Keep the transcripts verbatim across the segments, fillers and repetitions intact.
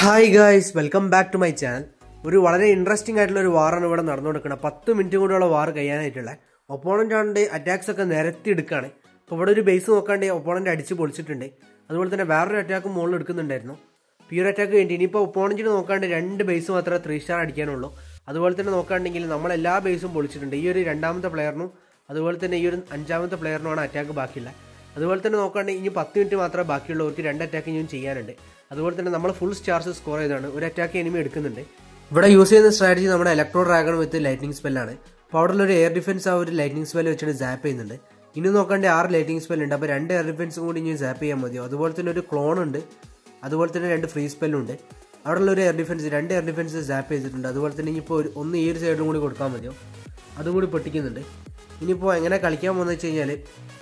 Hi guys, welcome back to my channel. ഒരു വളരെ interesting ആയിട്ടുള്ള ഒരു വാറാണ് ഇവിടെ നടന്നുകൊടുക്കുന്നത്. പത്ത് മിനിറ്റ് കൂടെയുള്ള വാർ കഴിയാനായിട്ടുള്ള ഒപ്പോണന്റ് ആണ്ട് അറ്റാക്സ് ഒക്കെ നിരത്തി എടുക്കുകയാണ്. അപ്പോൾ ഇവിടെ ഒരു ബേസ് നോക്കാണ്ട് ഒപ്പോണന്റ് അടിച്ച് പൊളിച്ചിട്ടുണ്ട്. അതുപോലെ തന്നെ വേറൊരു അറ്റാക്ക് മുകളിൽ എടുക്കുന്നുണ്ടായിരുന്നു. ഈ ഒരു അറ്റാക്ക് വേണ്ടി ഇനിയിപ്പോൾ ഒപ്പോണന്റിന് നോക്കാണ്ട് രണ്ട് ബേസ് മാത്രമേ ത്രീ സ്റ്റാർ അടിക്കാനുള്ളൂ. അതുപോലെ തന്നെ നോക്കുകയാണെങ്കിൽ നമ്മളെല്ലാ ബേസും പൊളിച്ചിട്ടുണ്ട്. ഈ ഒരു രണ്ടാമത്തെ പ്ലെയറിനും അതുപോലെ തന്നെ ഈ ഒരു അഞ്ചാമത്തെ പ്ലെയറിനുമാണ് അറ്റാക്ക് ബാക്കിയുള്ളത്. അതുപോലെ തന്നെ നോക്കുകയാണെങ്കിൽ ഇനി പത്ത് മിനിറ്റ് മാത്രമേ ബാക്കിയുള്ളവർക്ക് രണ്ട് അറ്റാക്ക് ഇനിയും ചെയ്യാനുണ്ട്. അതുപോലെ തന്നെ നമ്മൾ ഫുൾ സ്റ്റാർസ് സ്കോർ ചെയ്താണ് ഒരു അറ്റാക്ക് എനിമി എടുക്കുന്നുണ്ട്. ഇവിടെ യൂസ് ചെയ്യുന്ന സ്ട്രാറ്റജി നമ്മുടെ ഇലക്ട്രോ ഡ്രാഗൺ വിത്ത് ലൈറ്റിംഗ് സ്പെല്ലാണ്. അപ്പോൾ അവിടെ ഒരു എയർ ഡിഫൻസ് ആ ഒരു ലൈറ്റിംഗ് സ്പെല്ല് വെച്ചിട്ട് സാപ്പ് ചെയ്യുന്നുണ്ട്. ഇനി നോക്കാണ്ട് ആറ് ലൈറ്റിംഗ് സ്പെല്ലുണ്ട്. അപ്പോൾ രണ്ട് എയർ ഡിഫൻസും കൂടി ഇനി സാപ്പ് ചെയ്യാൻ മതിയോ. അതുപോലെ തന്നെ ഒരു ക്ലോൺ ഉണ്ട്, അതുപോലെ തന്നെ രണ്ട് ഫ്രീ സ്പെല്ലുണ്ട്. അവിടെ ഒരു എയർ ഡിഫൻസ് രണ്ട് എയർ ഡിഫൻസ് സാപ്പ് ചെയ്തിട്ടുണ്ട്. അതുപോലെ തന്നെ ഇനിയിപ്പോൾ ഒരു ഒന്ന് ഈ ഒരു സൈഡിലും കൂടി കൊടുക്കാൻ മതിയോ, അതും കൂടി പൊട്ടിക്കുന്നുണ്ട്. ഇനിയിപ്പോൾ എങ്ങനെ കളിക്കാൻ പോകുന്നത് വെച്ച് കഴിഞ്ഞാൽ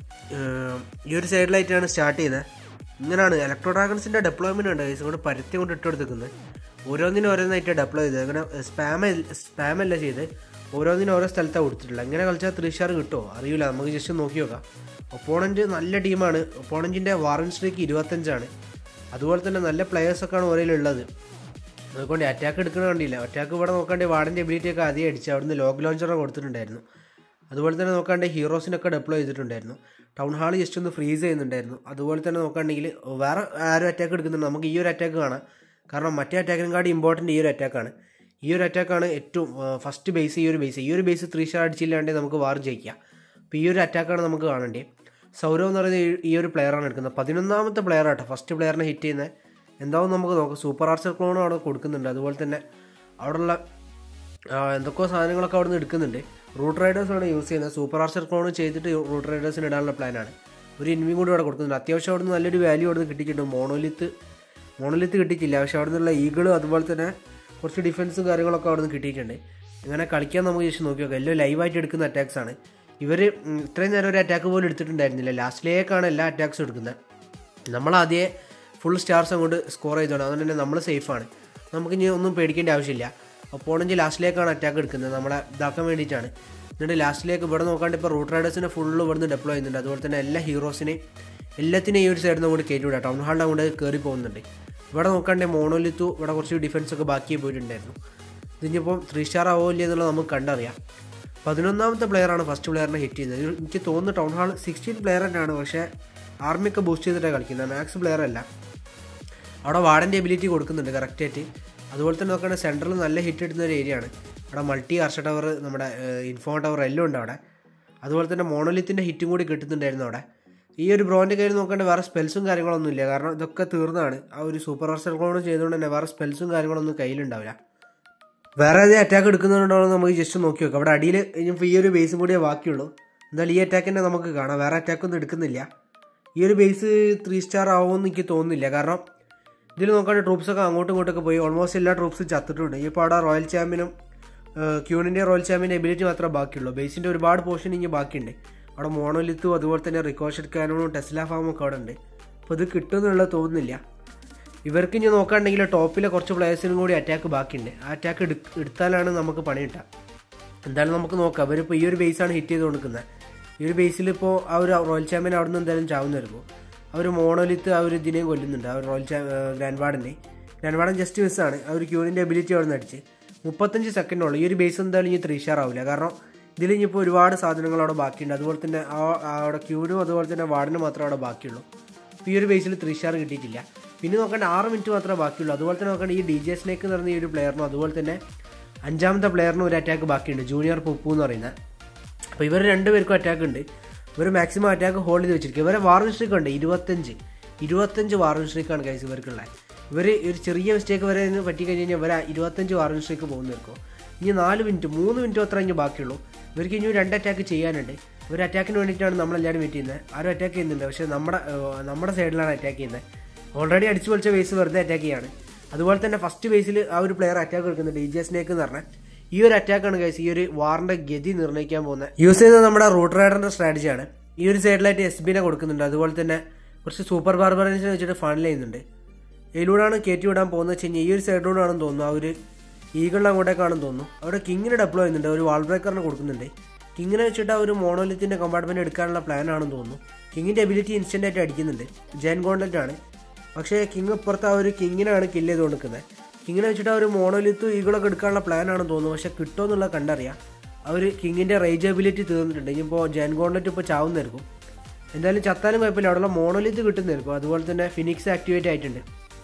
ഈ ഒരു സൈഡിലായിട്ടാണ് സ്റ്റാർട്ട് ചെയ്യുന്നത്. ഇങ്ങനെയാണ് ഇലക്ട്രോ ഡ്രാഗൺസിൻ്റെ ഡെപ്ലോയ്മെൻറ്റ് ഉണ്ട്. ഗൈസ് കൊണ്ട് പരുത്തി കൊണ്ട് ഇട്ടെടുത്തിക്കുന്നത് ഓരോന്നിനും ഓരോന്നായിട്ട് ഡെപ്ലോയ് ചെയ്ത് അങ്ങനെ സ്പാമ സ്പാമല്ല ചെയ്ത് ഓരോന്നിനും ഓരോ സ്ഥലത്താണ് കൊടുത്തിട്ടുള്ളത്. ഇങ്ങനെ കളിച്ചാൽ ത്രീ സ്റ്റാർ കിട്ടുമോ അറിയില്ല, നമുക്ക് ജസ്റ്റ് നോക്കി നോക്കാം. ഒപ്പോണൻറ്റ് നല്ല ടീമാണ്. ഒപ്പോണൻറ്റിൻ്റെ വാറൻ സ്ട്രീക്ക് ഇരുപത്തഞ്ചാണ്. അതുപോലെ തന്നെ നല്ല പ്ലെയേഴ്സൊക്കെയാണ് ഓരോയിലുള്ളത്. അതുകൊണ്ട് അറ്റാക്ക് എടുക്കണ കണ്ടില്ല. അറ്റാക്ക് ഇവിടെ നോക്കാണ്ട് വാർഡിൻ്റെ എബിലിറ്റിയൊക്കെ ആദ്യം അടിച്ച് അവിടുന്ന് ലോഗ് ലോഞ്ചറെ കൊടുത്തിട്ടുണ്ടായിരുന്നു. അതുപോലെ തന്നെ നോക്കാണ്ട് ഹീറോസിനൊക്കെ ഡെപ്ലോയ് ചെയ്തിട്ടുണ്ടായിരുന്നു. ടൗൺ ഹാൾ ജസ്റ്റ് ഒന്ന് ഫ്രീസ് ചെയ്യുന്നുണ്ടായിരുന്നു. അതുപോലെ തന്നെ നോക്കുകയാണെങ്കിൽ വേറെ ആരും അറ്റാക്ക് എടുക്കുന്നുണ്ട്. നമുക്ക് ഈ ഒരു അറ്റാക്ക് കാണാം, കാരണം മറ്റേ അറ്റാക്കിനെക്കാട്ടി ഇമ്പോർട്ടൻറ്റ് ഈ ഒരു അറ്റാക്കാണ്. ഈ ഒരു അറ്റാക്കാണ് ഏറ്റവും ഫസ്റ്റ് ബേസ്. ഈ ഒരു ബേസ് ഈ ഒരു ബേസ് ത്രീ സ്റ്റാർ അടിച്ചില്ലാണ്ട് നമുക്ക് വാർ ജയിക്കാം. അപ്പോൾ ഈ ഒരു അറ്റാക്കാണ് നമുക്ക് കാണേണ്ടത്. സൗരവ് എന്ന് പറയുന്നത് ഈ ഒരു പ്ലെയറാണ് എടുക്കുന്നത്. പതിനൊന്നാമത്തെ പ്ലെയർ ആട്ടോ, ഫസ്റ്റ് പ്ലെയറിനെ ഹിറ്റ് ചെയ്യുന്നത്. എന്താവും നമുക്ക് നോക്കാം. സൂപ്പർ ആർച്ചർ ക്ലോണും അവിടെ കൊടുക്കുന്നുണ്ട്. അതുപോലെ തന്നെ അവിടെയുള്ള എന്തൊക്കെയോ സാധനങ്ങളൊക്കെ അവിടെ നിന്ന് എടുക്കുന്നുണ്ട്. റൂട്ട് റൈഡേഴ്സാണ് യൂസ് ചെയ്യുന്നത്. സൂപ്പർ ആർച്ചർ ക്ലോൺ ചെയ്തിട്ട് റൂട്ട് റൈഡേഴ്സിന് ഇടാനുള്ള പ്ലാനാണ്. ഒരു ഇൻവിയും കൂടി അവിടെ കൊടുക്കുന്നുണ്ട്. അത്യാവശ്യം അവിടെ നിന്ന് നല്ലൊരു വാല്യൂ അവിടെ നിന്ന് കിട്ടിയിട്ടുണ്ട്. മോണോലിത്ത് മോണോലിത്ത് കിട്ടിയിട്ടില്ല, പക്ഷേ അവിടെ നിന്നുള്ള ഈഗിളും അതുപോലെ തന്നെ കുറച്ച് ഡിഫൻസും കാര്യങ്ങളൊക്കെ അവിടെ നിന്ന് കിട്ടിയിട്ടുണ്ട്. ഇങ്ങനെ കളിക്കാൻ നമുക്ക് ജസ്റ്റ് നോക്കി നോക്കാം. എല്ലാം ലൈവായിട്ട് എടുക്കുന്ന അറ്റാക്സ് ആണ്. ഇവർ ഇത്രയും നേരം ഒരു അറ്റാക്ക് പോലും എടുത്തിട്ടുണ്ടായിരുന്നില്ല. ലാസ്റ്റിലേക്കാണ് എല്ലാ അറ്റാക്സും എടുക്കുന്നത്. നമ്മളാദ്യം ഫുൾ സ്റ്റാർസ് അങ്ങോട്ട് സ്കോർ ചെയ്തോണം. അതുകൊണ്ട് തന്നെ നമ്മൾ സേഫാണ്. നമുക്കിനി ഒന്നും പേടിക്കേണ്ട ആവശ്യമില്ല. ഒപ്പോണൻറ്റ് ലാസ്റ്റിലേക്കാണ് അറ്റാക്ക് എടുക്കുന്നത്, നമ്മളെ ഇതാക്കാൻ വേണ്ടിയിട്ടാണ്. എന്നിട്ട് ലാസ്റ്റിലേക്ക് ഇവിടെ നോക്കാണ്ട് ഇപ്പോൾ റൂട്ട് റൈഡേഴ്സിനെ ഫുള്ള് ഇവിടുന്ന് ഡെപ്ലോയ് ചെയ്യുന്നുണ്ട്. അതുപോലെ തന്നെ എല്ലാ ഹീറോസിനെയും എല്ലാത്തിനെയും ഈ ഒരു സൈഡിൽ നിന്ന് കൂടി കയറ്റി വിടാം. ടൗൺ ഹാളിൻ്റെ അങ്ങോട്ട് കയറി പോകുന്നുണ്ട്. ഇവിടെ നോക്കാണ്ട് മോണോലിത്തു ഇവിടെ കുറച്ച് ഡിഫൻസൊക്കെ ബാക്കി പോയിട്ടുണ്ടായിരുന്നു. ഇതിനിപ്പോൾ ത്രീ സ്റ്റാർ ആവോ ഇല്ല എന്നുള്ളത് നമുക്ക് കണ്ടറിയാം. പതിനൊന്നാമത്തെ പ്ലെയറാണ് ഫസ്റ്റ് പ്ലെയറിനെ ഹിറ്റ് ചെയ്യുന്നത്. എനിക്ക് തോന്നുന്നു ടൗൺ ഹാൾ സിക്സ്റ്റീൻ പ്ലെയർ തന്നെയാണ്, പക്ഷേ ആർമിയൊക്കെ ബൂസ്റ്റ് ചെയ്തിട്ടാണ് കളിക്കുന്നത്, മാക്സ് പ്ലെയർ അല്ല. അവിടെ വാർഡൻ്റെ എബിലിറ്റി കൊടുക്കുന്നുണ്ട് കറക്റ്റായിട്ട്. അതുപോലെ തന്നെ നോക്കുകയാണെങ്കിൽ സെൻട്രൽ നല്ല ഹിറ്റ് ഇടുന്ന ഒരു ഏരിയ ആണ്. അവിടെ മൾട്ടി ആർച്ച ടവർ, നമ്മുടെ ഇൻഫോ ടവർ എല്ലാം ഉണ്ട് അവിടെ. അതുപോലെ തന്നെ മോണോലിത്തിൻ്റെ ഹിറ്റും കൂടി കിട്ടുന്നുണ്ടായിരുന്നു അവിടെ. ഈ ഒരു ബ്രോൻ്റെ കയ്യിൽ നോക്കേണ്ട വേറെ സ്പെൽസും കാര്യങ്ങളൊന്നും ഇല്ല, കാരണം ഇതൊക്കെ തീർന്നതാണ്. ആ ഒരു സൂപ്പർ ആർച്ചർ ക്ലോൺ ചെയ്തുകൊണ്ട് തന്നെ വേറെ സ്പെൽസും കാര്യങ്ങളൊന്നും കയ്യിലുണ്ടാവില്ല. വേറെ ഏതെങ്കിലും അറ്റാക്ക് എടുക്കുന്നുണ്ടോ എന്ന് നമുക്ക് ജസ്റ്റ് നോക്കി നോക്കാം. അവിടെ അടിയിൽ ഇനിയിപ്പോൾ ഈ ഒരു ബേസും കൂടിയേ ബാക്കിയുള്ളൂ. എന്തായാലും ഈ അറ്റാക്ക് തന്നെ നമുക്ക് കാണാം. വേറെ അറ്റാക്കൊന്നും എടുക്കുന്നില്ല. ഈ ഒരു ബേസ് ത്രീ സ്റ്റാർ ആവുമെന്ന് എനിക്ക് തോന്നുന്നില്ല, കാരണം ഇതിൽ നോക്കാണ്ട് ട്രൂപ്സൊക്കെ അങ്ങോട്ടും ഇങ്ങോട്ടൊക്കെ പോയി ഓൾമോസ്റ്റ് എല്ലാ ട്രൂപ്സും ചത്തിട്ടുണ്ട്. ഇപ്പോൾ അവിടെ റോയൽ ചാമ്പ്യനും ക്യൂണിൻ്റെ റോയൽ ചാമ്പ്യൻ്റെ എബിലിറ്റി മാത്രമേ ബാക്കിയുള്ളൂ. ബേസിൻ്റെ ഒരുപാട് പോർഷൻ ഇനി ബാക്കിയുണ്ട്. അവിടെ മോണോലിത്തും അതുപോലെ തന്നെ റിക്കോഷറ്റ് കാനോണും ടെസ്ല ഫാമും ഒക്കെ അവിടെ ഉണ്ട്. അപ്പോൾ ഇത് കിട്ടുമെന്നുള്ളത് തോന്നുന്നില്ല. ഇവർക്ക് ഇനി നോക്കുകയാണെങ്കിൽ ടോപ്പിലെ കുറച്ച് പ്ലേയേഴ്സിനും കൂടി അറ്റാക്ക് ബാക്കിയുണ്ട്. ആ അറ്റാക്ക് എടു എടുത്താലാണ് നമുക്ക് പണി കിട്ടുക. എന്തായാലും നമുക്ക് നോക്കാം. അവരിപ്പോൾ ഈ ഒരു ബേസാണ് ഹിറ്റ് ചെയ്ത് കൊടുക്കുന്നത്. ഈ ഒരു ബേസിൽ ഇപ്പോൾ ആ ഒരു റോയൽ ചാമ്പ്യൻ അവിടെ നിന്ന് എന്തായാലും ചാവുന്നതായിരിക്കും. അവർ മോണോലിത്ത് ആ ഒരു ഇതിനെയും കൊല്ലുന്നുണ്ട്. ആ ഒരു റോയൽ ചാ ഗ്രാൻഡ് വാർഡനെ ഗ്രാൻഡ് വാർഡൻ ജസ്റ്റ് മിസ്സാണ്. ആ ഒരു ക്യൂണിൻ്റെ എബിലിറ്റി അവിടെ നിന്ന് അടിച്ച് മുപ്പത്തഞ്ച് സെക്കൻഡുള്ളൂ. ഈ ഒരു ബേസ് എന്തായാലും ഇനി ത്രീ സ്റ്റാർ ആവില്ല, കാരണം ഇതിൽ ഇനിയിപ്പോൾ ഒരുപാട് സാധനങ്ങൾ അവിടെ ബാക്കിയുണ്ട്. അതുപോലെ തന്നെ ആ അവിടെ ക്യൂനും അതുപോലെ തന്നെ വാർഡിനും മാത്രമേ അവിടെ ബാക്കിയുള്ളൂ. അപ്പോൾ ഈ ഒരു ബേസിൽ ത്രീ സ്റ്റാർ കിട്ടിയിട്ടില്ല. പിന്നെ നോക്കേണ്ട ആറ് മിനിറ്റ് മാത്രമേ ബാക്കിയുള്ളൂ. അതുപോലെ തന്നെ നോക്കേണ്ട ഈ ഡി ജെ സ്നേക്ക് എന്ന് പറയുന്ന ഈ ഒരു പ്ലെയറിനും അതുപോലെ തന്നെ അഞ്ചാമത്തെ പ്ലെയറിനും ഒരു അറ്റാക്ക് ബാക്കിയുണ്ട്, ജൂനിയർ പുപ്പു എന്ന് പറയുന്നത്. അപ്പോൾ ഇവർ രണ്ടുപേർക്കും അറ്റാക്ക് ഉണ്ട്. ഇവർ മാക്സിമം അറ്റാക്ക് ഹോൾഡ് ചെയ്ത് വെച്ചിരിക്കും. ഇവരെ വാറൻ സ്ട്രീക്ക് ഉണ്ട് ഇരുപത്തഞ്ച് ഇരുപത്തഞ്ച് വാറൻ സ്ട്രീക്കാണ് ഗൈസ് ഇവർക്കുള്ളത്. ഇവർ ഒരു ചെറിയ മിസ്റ്റേക്ക് വരെ പറ്റി കഴിഞ്ഞ് കഴിഞ്ഞാൽ ഇവരെ ഇരുപത്തഞ്ച് വാറൻ സ്ട്രീക്ക് പോകുന്നവർക്കോ. ഇനി നാല് മിനിറ്റ് മൂന്ന് മിനിറ്റ് അത്ര ഇനി ബാക്കിയുള്ളൂ. ഇവർക്ക് ഇനി രണ്ട് അറ്റാക്ക് ചെയ്യാനുണ്ട്. ഇവർ അറ്റാക്കിന് വേണ്ടിയിട്ടാണ് നമ്മളെല്ലാവരും വെയിറ്റ് ചെയ്യുന്നത്. ആരും അറ്റാക്ക് ചെയ്യുന്നുണ്ട്, പക്ഷേ നമ്മുടെ നമ്മുടെ സൈഡിലാണ് അറ്റാക്ക് ചെയ്യുന്നത്. ഓൾറെഡി അടിച്ചു പൊളിച്ച ബേസ് വെറുതെ അറ്റാക്ക് ചെയ്യാണ്. അതുപോലെ തന്നെ ഫസ്റ്റ് ബേസിൽ ആ ഒരു പ്ലെയർ അറ്റാക്ക് എടുക്കുന്നുണ്ട്, ഡി ജെ സ്നേക്ക് എന്ന് പറഞ്ഞാൽ. ഈ ഒരു അറ്റാക്കാണ് ഗൈസ് ഈ ഒരു വാറിൻ്റെ ഗതി നിർണ്ണയിക്കാൻ പോകുന്നത്. യൂസ് ചെയ്യുന്നത് നമ്മുടെ റൂട്ട് റൈഡറിൻ്റെ സ്ട്രാറ്റജിയാണ്. ഈ ഒരു സൈഡിലായിട്ട് എസ് ബിനെ കൊടുക്കുന്നുണ്ട്. അതുപോലെ തന്നെ കുറച്ച് സൂപ്പർ ബാർബറൻസിനെ വെച്ചിട്ട് ഫണൽ ചെയ്യുന്നുണ്ട്. ഇതിലൂടെയാണ് കയറ്റി വിടാൻ പോകുന്നത് വെച്ച് കഴിഞ്ഞാൽ ഈ ഒരു സൈഡിലൂടെയാണെന്ന് തോന്നുന്നു. ആ ഒരു ഈഗിളിനെ അങ്ങോട്ടേക്കാണെന്ന് തോന്നുന്നു. അവിടെ കിങ്ങിനെ ഡെപ്ലോയ് ചെയ്യുന്നുണ്ട്, ഒരു വാൾ ബ്രേക്കറിനെ കൊടുക്കുന്നുണ്ട്. കിങ്ങിനെ വെച്ചിട്ട് ആ ഒരു മോണോലിത്തിൻ്റെ കമ്പാർട്ട്മെൻറ്റ് എടുക്കാനുള്ള പ്ലാൻ ആണെന്ന് തോന്നുന്നു. കിങ്ങിൻ്റെ എബിലിറ്റി ഇൻസ്റ്റൻ്റ് ആയിട്ട് അടിക്കുന്നുണ്ട്. ജെൻ ഗോൺലെറ്റ് ആണ്. പക്ഷേ കിങ് ഇപ്പുറത്ത് ആ ഒരു കിങ്ങിനാണ് കില്ല് ചെയ്ത് കൊടുക്കുന്നത്. കിങ്ങിനെ വെച്ചിട്ട് ആ ഒരു മോണോലിത്ത് ഈഗിളൊക്കെ എടുക്കാനുള്ള പ്ലാനാണെന്ന് തോന്നുന്നു. പക്ഷേ കിട്ടുമോ എന്നുള്ളത് കണ്ടറിയാം. അവർ കിങ്ങിൻ്റെ റേജ് എബിലിറ്റി തീർന്നിട്ടുണ്ട്. ഇനിയിപ്പോൾ ജെൻ ഗോൺലെറ്റ് ഇപ്പോൾ ചാവുന്നതായിരിക്കും. എന്തായാലും ചത്താലും കുഴപ്പമില്ല, അവിടെയുള്ള മോണോലിത്ത് കിട്ടുന്നതായിരിക്കും. അതുപോലെ തന്നെ ഫിനിക്സ് ആക്ടിവേറ്റ് ആയിട്ടുണ്ട്.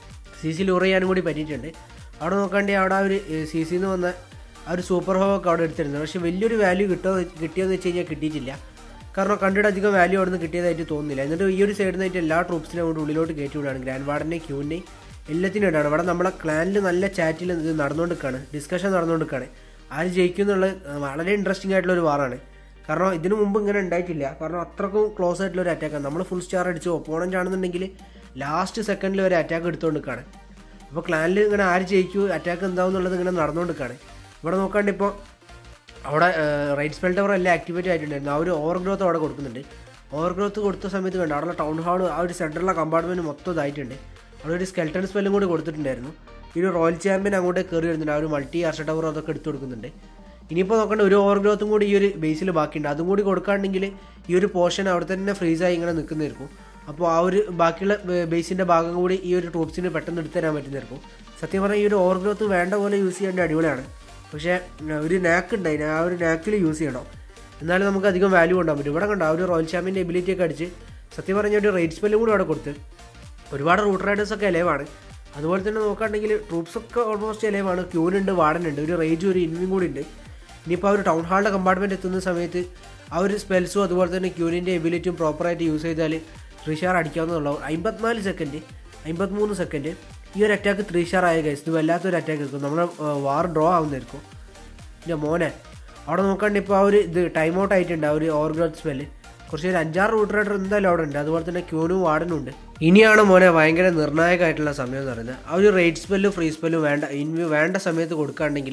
സി സി ലൂർ ചെയ്യാനും കൂടി പറ്റിയിട്ടുണ്ട്. അവിടെ നോക്കാണ്ടി അവിടെ ആ ഒരു സി സിന്ന് വന്ന ആ ഒരു സൂപ്പർ ഹോവൊക്കെ അവിടെ എടുത്തിരുന്നത്. പക്ഷേ വലിയൊരു വാല്യൂ കിട്ടുമോ കിട്ടിയെന്ന് വെച്ച് കഴിഞ്ഞാൽ കിട്ടിയിട്ടില്ല. കാരണം കണ്ടിട്ട് അധികം വാല്യൂ അവിടെ നിന്ന് കിട്ടിയതായിട്ട് തോന്നുന്നില്ല. എന്നിട്ട് ഈ ഒരു സൈഡിൽ നിന്നായിട്ട് എല്ലാ ട്രൂപ്സിനെ കൊണ്ട് ഉള്ളിലോട്ട് കയറ്റി വിടുകയാണ്. ഗ്രാൻഡ് വാർഡിനെ ക്യൂവിനെയും എല്ലാത്തിനും ഇടാണ്. ഇവിടെ നമ്മളെ ക്ലാനിൽ നല്ല ചാറ്റിൽ ഇത് നടന്നുകൊണ്ടിരിക്കുകയാണ്, ഡിസ്കഷൻ നടന്നുകൊണ്ടിരിക്കുകയാണ്. ആര് ജയിക്കും എന്നുള്ളത് വളരെ ഇൻട്രസ്റ്റിംഗ് ആയിട്ടുള്ള ഒരു വാറാണ്. കാരണം ഇതിനു മുമ്പ് ഇങ്ങനെ ഉണ്ടായിട്ടില്ല. കാരണം അത്രക്കും ക്ലോസ് ആയിട്ടുള്ള ഒരു അറ്റാക്കാണ്. നമ്മൾ ഫുൾ സ്റ്റാർ അടിച്ചു ഒപ്പോണൻ്റ് ആണെന്നുണ്ടെങ്കിൽ ലാസ്റ്റ് സെക്കൻഡിൽ ഒരു അറ്റാക്ക് എടുത്തുകൊണ്ടിരിക്കുകയാണ്. അപ്പോൾ ക്ലാനിൽ ഇങ്ങനെ ആര് ജയിക്കൂ, അറ്റാക്ക് എന്താവും എന്നുള്ളത് ഇങ്ങനെ നടന്നുകൊണ്ടിരിക്കുകയാണ്. ഇവിടെ നോക്കാണ്ട് ഇപ്പോൾ അവിടെ റൈറ്റ് സ്പെൽ ടവർ എല്ലാം ആക്ടിവേറ്റ് ആയിട്ടുണ്ടായിരുന്നു. ആ ഒരു ഓവർ ഗ്രോത്ത് അവിടെ കൊടുക്കുന്നുണ്ട്. ഓവർ ഗ്രോത്ത് കൊടുത്ത സമയത്ത് കണ്ട് അവിടെ ടൗൺ ഹാൾ ആ ഒരു സെൻറ്ററിലെ കമ്പാർട്ട്മെൻറ്റ് മൊത്തം ഇതായിട്ടുണ്ട്. അവിടെ ഒരു സ്കെൽട്ടൺ സ്പെല്ലും കൂടി കൊടുത്തിട്ടുണ്ടായിരുന്നു. ഈ ഒരു റോയൽ ചാമ്പ്യൻ അങ്ങോട്ട് കയറി വരുന്നുണ്ട്. ആ ഒരു മൾട്ടി ആർഷ ടവർ അതൊക്കെ എടുത്ത് കൊടുക്കുന്നുണ്ട്. ഇനിയിപ്പോൾ നോക്കേണ്ട ഒരു ഓവർ ഗ്രോത്തും കൂടി ഈ ഒരു ബേസിൽ ബാക്കിയുണ്ട്. അതും കൂടി കൊടുക്കുകയാണെങ്കിൽ ഈ ഒരു പോർഷൻ അവിടെ തന്നെ ഫ്രീസായി ഇങ്ങനെ നിൽക്കുന്നതായിരിക്കും. അപ്പോൾ ആ ഒരു ബാക്കിയുള്ള ബേസിൻ്റെ ഭാഗം കൂടി ഈ ഒരു ട്രൂപ്സിന് പെട്ടെന്ന് എടുത്തു തരാൻ പറ്റുന്നതായിരിക്കും. സത്യം പറഞ്ഞാൽ ഈ ഒരു ഓവർ ഗ്രോത്ത് വേണ്ട പോലെ യൂസ് ചെയ്യേണ്ട അടിപൊളിയാണ്. പക്ഷേ ഒരു നാക്ക് ഉണ്ടായി, ആ ഒരു നാക്കിൽ യൂസ് ചെയ്യണം, എന്നാലും നമുക്ക് അധികം വാല്യൂ കൊണ്ടാൻ പറ്റും. ഇവിടെ കണ്ടോ ആ ഒരു റോയൽ ചാമ്പ്യൻ്റെ എബിലിറ്റി ഒക്കെ അടിച്ച് സത്യം പറഞ്ഞാൽ ഒരു റേറ്റ് സ്പെല്ലും കൂടി അവിടെ കൊടുത്ത് ഒരുപാട് റൂട്ട് റൈഡേഴ്സൊക്കെ എലവാണ്. അതുപോലെ തന്നെ നോക്കുകയാണെങ്കിൽ ട്രൂപ്സൊക്കെ ഓൾമോസ്റ്റ് എലവാണ്. ക്യൂനുണ്ട്, വാർഡനുണ്ട്, ഒരു റേജ് ഒരു ഇൻവിയും കൂടി ഉണ്ട്. ഇനിയിപ്പോൾ ആ ഒരു ടൗൺ ഹാളിൻ്റെ കമ്പാർട്ട്മെൻറ്റ് എത്തുന്ന സമയത്ത് ആ ഒരു സ്പെൽസും അതുപോലെ തന്നെ ക്യൂനിൻ്റെ എബിലിറ്റിയും പ്രോപ്പറായിട്ട് യൂസ് ചെയ്താൽ ത്രീ സ്റ്റാർ അടിക്കാവുന്നതുള്ളൂ. അമ്പത്തിനാല് സെക്കൻഡ് അമ്പത്തിമൂന്ന് സെക്കൻഡ് ഈ ഒരു അറ്റാക്ക് ത്രീ സ്റ്റാർ ആയ ഗൈസ്. ഇത് വല്ലാത്തൊരു അറ്റാക്ക് എടുക്കും. നമ്മൾ വാർ ഡ്രോ ആവുന്നതായിരിക്കും. പിന്നെ മോനെ അവിടെ നോക്കാണ്ട് ഇപ്പോൾ ആ ഒരു ഇത് ടൈം ഔട്ട് ആയിട്ടുണ്ട്. ആ ഒരു ഓവർ ഗ്രോത്ത് സ്പെല്ല് കുറച്ച് ഒരു അഞ്ചാറ് റൂട്ട് റൈഡർ എന്തായാലും അവിടെ ഉണ്ട്. അതുപോലെ തന്നെ ക്യൂനും വാർഡനും ഉണ്ട്. ഇനിയാണ് മോനെ ഭയങ്കര നിർണായകമായിട്ടുള്ള സമയം എന്ന് പറയുന്നത്. ആ ഒരു റേറ്റ് സ്പെല്ലും ഫ്രീ സ്പെല്ലും വേണ്ട ഇൻവ്യൂ വേണ്ട സമയത്ത് കൊടുക്കുകയാണെങ്കിൽ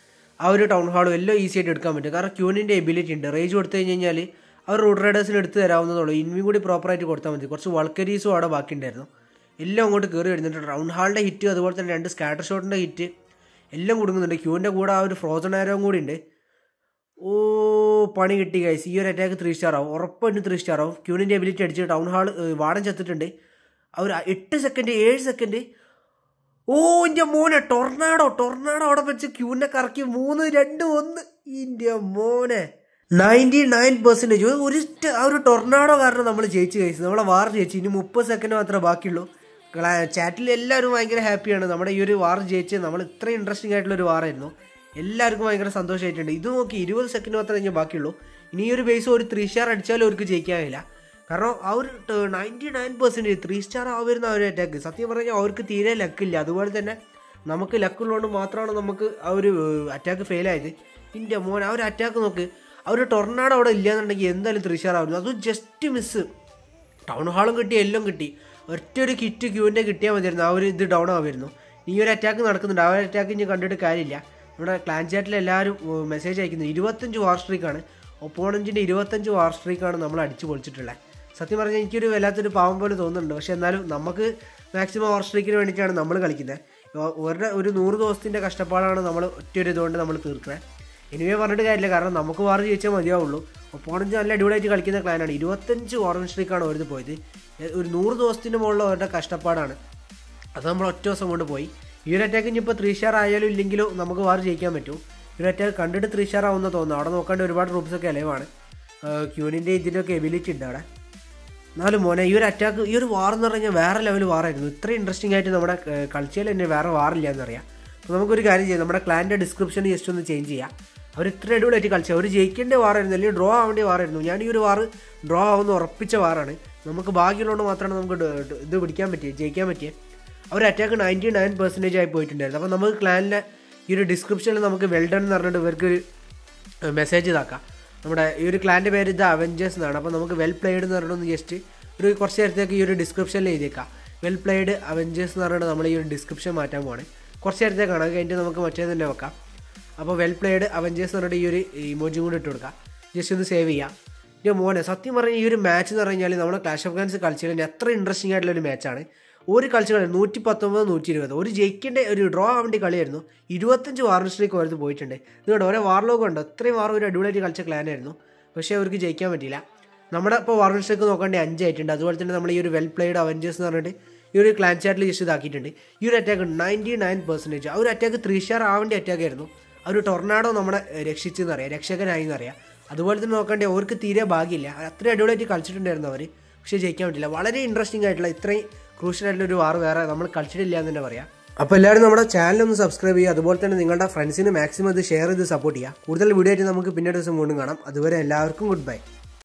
ആ ഒരു ടൗൺ ഹാളും എല്ലാം ഈസി ആയിട്ട് എടുക്കാൻ പറ്റും. കാരണം ക്യൂനിൻ്റെ എബിലിറ്റി ഉണ്ട്. റേജ് കൊടുത്തു കഴിഞ്ഞ് കഴിഞ്ഞാൽ ആ ഒരു റൂട്ട് റൈഡേഴ്സിന് എടുത്ത് തരാവുന്നതുള്ളൂ. ഇൻവ്യൂ കൂടി പ്രോപ്പറായിട്ട് കൊടുത്താൽ മതി. കുറച്ച് വൾക്കരീസും അവിടെ ബാക്കിയുണ്ടായിരുന്നു. എല്ലാം അങ്ങോട്ട് കയറി വരുന്നുണ്ട്. ടൗൺ ഹാളിൻ്റെ ഹിറ്റ് അതുപോലെ തന്നെ രണ്ട് സ്കാറ്റർ ഷോട്ടിൻ്റെ ഹിറ്റ് എല്ലാം കൊടുക്കുന്നുണ്ട്. ക്യൂവിൻ്റെ കൂടെ ആ ഒരു ഫ്രോസൺ ആരോയും കൂടി ഉണ്ട്. ഓ പണി കിട്ടി ഗൈസ്. ഈ ഒരു അറ്റാക്ക് ത്രീ സ്റ്റാർ ആവും, ഉറപ്പായിട്ടും ത്രീ സ്റ്റാർ ആവും. ക്യൂനിൻ്റെ എബിലിറ്റി അടിച്ച് ടൗൺ ഹാൾ വാടൻ ചത്തിട്ടുണ്ട്. ആ ഒരു എട്ട് സെക്കൻഡ് ഏഴ് സെക്കൻഡ് ഓ എൻ്റെ മോനെ ടൊർണാഡോ ടൊർണാഡോ അവിടെ വെച്ച് ക്യൂവിനെ കറക്കി മൂന്ന് രണ്ട് ഒന്ന്. എൻ്റെ മോനെ നയൻറ്റി നയൻ പെർസെൻറ്റേജ് ഒരു ആ ഒരു ടൊർണാഡോ കാരണം നമ്മൾ ജയിച്ച് കഴിച്ചു. നമ്മളെ വാർ ജയിച്ചു. ഇനി മുപ്പത് സെക്കൻഡ് മാത്രമേ ബാക്കിയുള്ളൂ. ചാറ്റിൽ എല്ലാവരും ഭയങ്കര ഹാപ്പിയാണ്. നമ്മുടെ ഈ ഒരു വാർ ജയിച്ച് നമ്മൾ ഇത്രയും ഇൻട്രസ്റ്റിംഗ് ആയിട്ടുള്ളൊരു വാറായിരുന്നു. എല്ലാവർക്കും ഭയങ്കര സന്തോഷമായിട്ടുണ്ട്. ഇത് നോക്കി ഇരുപത് സെക്കൻഡ് മാത്രമേ കഴിഞ്ഞാൽ ബാക്കിയുള്ളൂ. ഇനി ഈ ഒരു ബേസ് ഒരു ത്രീ സ്റ്റാർ അടിച്ചാലും അവർക്ക് ജയിക്കാനില്ല. കാരണം ആ ഒരു ninety nine percentage three star ആവുന്ന ആ ഒരു അറ്റാക്ക് സത്യം പറഞ്ഞാൽ അവർക്ക് തീരെ ലക്കില്ല. അതുപോലെ തന്നെ നമുക്ക് ലക്കുള്ളതുകൊണ്ട് മാത്രമാണ് നമുക്ക് ആ ഒരു അറ്റാക്ക് ഫെയിലായത്. എൻ്റെ മോൻ ആ ഒരു അറ്റാക്ക് നോക്ക്. ആ ഒരു ടൊർണാഡോ അവിടെ ഇല്ലയെന്നുണ്ടെങ്കിൽ എന്തായാലും ത്രീ സ്റ്റാർ ആവുന്നു. അതും ജസ്റ്റ് മിസ്. ടൗൺ ഹാളും കിട്ടി, എല്ലാം കിട്ടി. ഒറ്റ ഒരു കിറ്റ് ക്യൂവിൻ്റെ കിട്ടിയാൽ മതിയായിരുന്നു. ആ ഒരു ഇത് ഡൗൺ ആവുമായിരുന്നു. ഈ ഒരു അറ്റാക്ക് നടക്കുന്നുണ്ട്. ആ ഒരു അറ്റാക്ക് ഇനി കണ്ടിട്ട് കാര്യമില്ല. നമ്മുടെ ക്ലാൻ ചാറ്റിൽ എല്ലാവരും മെസ്സേജ് അയക്കുന്നത് ഇരുപത്തഞ്ച് വാർ സ്ട്രീക്കാണ്. ഒപ്പോണൻറ്റിൻ്റെ ഇരുപത്തഞ്ച് വാർ സ്ട്രീക്കാണ് നമ്മൾ അടിച്ച് പൊളിച്ചിട്ടുള്ളത്. സത്യം പറഞ്ഞാൽ എനിക്കൊരു വല്ലാത്തൊരു പാവം പോലെ തോന്നുന്നുണ്ട്. പക്ഷേ എന്നാലും നമുക്ക് മാക്സിമം വാർ സ്ട്രീക്കിന് വേണ്ടിയിട്ടാണ് നമ്മൾ കളിക്കുന്നത്. ഒരു ഒരു നൂറ് ദിവസത്തിൻ്റെ കഷ്ടപ്പാടാണ് നമ്മൾ ഒറ്റ ഒരു ഇതുകൊണ്ട് നമ്മൾ തീർക്കുന്നത്. എനിവേ പറഞ്ഞിട്ട് കാര്യമില്ല. കാരണം നമുക്ക് വാർ ജയിച്ചാൽ മതിയാവുള്ളൂ. ഒപ്പോണൻറ്റ് നല്ല അടിപൊളിയായിട്ട് കളിക്കുന്ന ക്ലാനാണ്. ഇരുപത്തഞ്ച് ഓറഞ്ച് സ്ട്രീക്കാണ് അവരത് പോയത്. ഒരു നൂറ് ദിവസത്തിൻ്റെ മുകളിൽ അവരുടെ കഷ്ടപ്പാടാണ്. അത് നമ്മൾ ഒറ്റ ദിവസം കൊണ്ട് പോയി. ഈ ഒരു അറ്റാക്ക് ഇനിയിപ്പോൾ ത്രീ സ്റ്റാർ ആയാലും ഇല്ലെങ്കിലും നമുക്ക് വാർ ജയിക്കാൻ പറ്റും. ഈ ഒരു അറ്റാക്ക് കണ്ടിട്ട് ത്രീ സ്റ്റാർ ആവുമെന്ന് തോന്നുന്നു. അവിടെ നോക്കാണ്ട് ഒരുപാട് ട്രൂപ്സൊക്കെ അലവാണ്. ക്യൂനിൻ്റെ ഇതിൻ്റെയൊക്കെ എബിലിറ്റി ഉണ്ട് അവിടെ. എന്നാലും മോനെ ഈ ഒരു അറ്റാക്ക് ഈ ഒരു വാർ എന്ന് പറഞ്ഞാൽ വേറെ ലെവൽ വാറായിരുന്നു. ഇത്ര ഇൻട്രസ്റ്റിംഗ് ആയിട്ട് നമ്മുടെ കളിച്ചാൽ തന്നെ വേറെ വാറില്ല എന്നറിയാം. അപ്പോൾ നമുക്കൊരു കാര്യം ചെയ്യാം. നമ്മുടെ ക്ലാൻ്റെ ഡിസ്ക്രിപ്ഷൻ ജസ്റ്റ് ഒന്ന് ചേഞ്ച് ചെയ്യാം. അവർ ഇത്ര അടിപൊളിയായിട്ട് കളിച്ചു. അവർ ജയിക്കേണ്ട വാറായിരുന്നു, അല്ലെങ്കിൽ ഡ്രോ ആവേണ്ട വാറായിരുന്നു. ഞാൻ ഈ ഒരു വാർ ഡ്രോ ആവുന്ന ഉറപ്പിച്ച വാറാണ്. നമുക്ക് ഭാഗ്യമുള്ളതുകൊണ്ട് മാത്രമാണ് നമുക്ക് ഇത് പിടിക്കാൻ പറ്റിയത്, ജയിക്കാൻ പറ്റിയത്. അവർ അറ്റാക്ക് നയൻറ്റി നയൻ പെർസെൻറ്റേജ് ആയി പോയിട്ടുണ്ടായിരുന്നു. അപ്പോൾ നമുക്ക് ക്ലാനിലെ ഈ ഒരു ഡിസ്ക്രിപ്ഷനിൽ നമുക്ക് വെൽഡൺ എന്ന് പറഞ്ഞിട്ട് ഇവർക്ക് മെസ്സേജ് ഇതാക്കാം. നമ്മുടെ ഈ ഒരു ക്ലാൻ്റെ പേര് ഇത് അവഞ്ചേഴ്സ് എന്നാണ്. അപ്പോൾ നമുക്ക് വെൽ പ്ലേഡ് എന്ന് പറഞ്ഞിട്ടൊന്ന് ജസ്റ്റ് ഒരു കുറച്ച് നേരത്തേക്ക് ഈ ഒരു ഡിസ്ക്രിപ്ഷനിൽ എഴുതിയേക്കാം. വെൽ പ്ലേഡ് അവഞ്ചേഴ്സ് എന്ന് പറഞ്ഞിട്ട് നമ്മൾ ഈ ഒരു ഡിസ്ക്രിപ്ഷൻ മാറ്റാൻ പോവാണ്. കുറച്ച് നേരത്തേക്കാണ്. അത് കഴിഞ്ഞിട്ട് നമുക്ക് മറ്റേ തന്നെ വെക്കാം. അപ്പോൾ വെൽ പ്ലേഡ് അവഞ്ചേഴ്സ് എന്ന് പറഞ്ഞിട്ട് ഈ ഒരു ഇമോജി കൂടി ഇട്ട് കൊടുക്കാം. ജസ്റ്റ് ഒന്ന് സേവ് ചെയ്യാം. എൻ്റെ മോനെ സത്യം പറഞ്ഞാൽ ഈ ഒരു മാച്ച് എന്ന് പറഞ്ഞാൽ നമ്മുടെ ക്ലാഷ് ഓഫ് ക്ലാൻസ് കളിച്ചതിൽ എത്ര ഇൻട്രസ്റ്റിംഗ് ആയിട്ടുള്ള ഒരു മാച്ചാണ്. ഒരു കളിച്ച് കളി നൂറ്റി പത്തൊമ്പത് നൂറ്റി ഇരുപത് ഒരു ജയിക്കേണ്ട ഒരു ഡ്രോ ആവേണ്ട കളിയായിരുന്നു. ഇരുപത്തഞ്ച് വാർണിസ്റ്റിലേക്ക് അവർക്ക് പോയിട്ടുണ്ട്. ഇതുകൊണ്ട് ഓരോ വാർലോകം ഉണ്ട്. അത്രയും വാർ ഒരു അടിപൊളിയായിട്ട് കളിച്ച ക്ലാനായിരുന്നു. പക്ഷേ അവർക്ക് ജയിക്കാൻ പറ്റിയില്ല. നമ്മുടെ ഇപ്പോൾ വാർണിസ്റ്റിലേക്ക് നോക്കേണ്ട അഞ്ചായിട്ടുണ്ട്. അതുപോലെ തന്നെ നമ്മൾ ഈ ഒരു വെൽ പ്ലേഡ് അവഞ്ചേഴ്സ് എന്ന് പറഞ്ഞിട്ട് ഈ ഒരു ക്ലാൻ ചാറ്റിൽ ജസ്റ്റ് ഇതാക്കിയിട്ടുണ്ട്. ഈ ഒരു അറ്റാക്ക് നയൻറ്റി നയൻ പെർസെൻറ്റേജ് ആ ഒരു അറ്റാക്ക് ത്രീ സ്റ്റാർ ആവേണ്ട അറ്റാക്ക് ആയിരുന്നു. ആ ഒരു ടൊർണാഡോ നമ്മളെ രക്ഷിച്ചെന്നറിയാം, രക്ഷകനായി എന്നറിയാം. അതുപോലെ തന്നെ നോക്കണ്ടേ അവർക്ക് തീരെ ഭാഗ്യമില്ല, അത്രയും അടിപൊളിയായിട്ട് കളിച്ചിട്ടുണ്ടായിരുന്നു അവർ, പക്ഷേ ജയിക്കാൻ പറ്റില്ല. വളരെ ഇൻട്രസ്റ്റിംഗ് ആയിട്ടുള്ള ഇത്രയും ക്രൂഷ്യൽ ആയിട്ടുള്ള ഒരു വാർ വേറെ നമ്മൾ കളിച്ചിട്ടില്ല എന്ന് തന്നെ പറയാം. അപ്പോൾ എല്ലാവരും നമ്മുടെ ചാനൽ ഒന്ന് സബ്സ്ക്രൈബ് ചെയ്യുക, അതുപോലെ തന്നെ നിങ്ങളുടെ ഫ്രണ്ട്സിന് മാക്സിമം ഇത് ഷെയർ ചെയ്ത് സപ്പോർട്ട് ചെയ്യുക. കൂടുതൽ വീഡിയോ ആയിട്ട് നമുക്ക് പിന്നീട് ദിവസം വീണ്ടും കാണാം. അതുവരെ എല്ലാവർക്കും ഗുഡ് ബൈ.